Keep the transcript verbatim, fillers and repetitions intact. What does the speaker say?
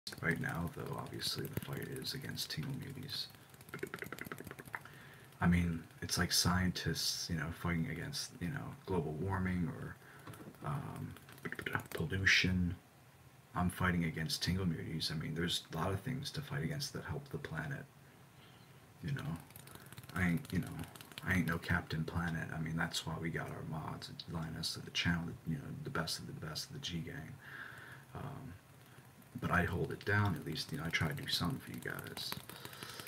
Right now, though, obviously the fight is against tingle muties. I mean, it's like scientists, you know, fighting against, you know, global warming or um, pollution. I'm fighting against tingle muties. I mean, there's a lot of things to fight against that help the planet. You know, I ain't, you know, I ain't no Captain Planet. I mean, that's why we got our mods at Linus at the channel. You know, the best of the best of the G gang. Um, but I hold it down at least. You know, I try to do something for you guys.